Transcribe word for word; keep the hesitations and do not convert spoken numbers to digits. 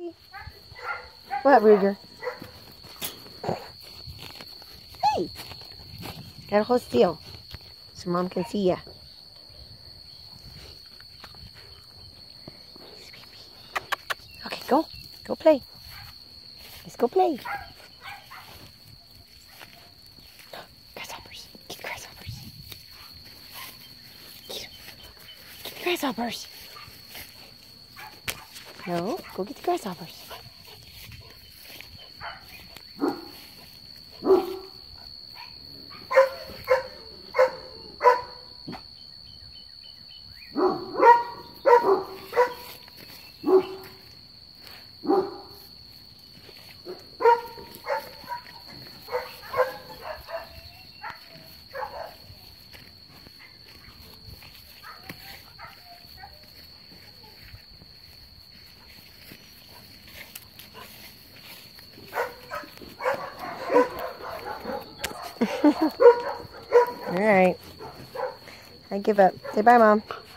Hey. What, Ruger? Hey. Gotta hold still so Mom can see ya. Okay, go. Go play. Let's go play. Grasshoppers. Get grasshoppers. Get them. Get the grasshoppers. No, go get the grasshoppers. All right. I give up. Say bye, Mom.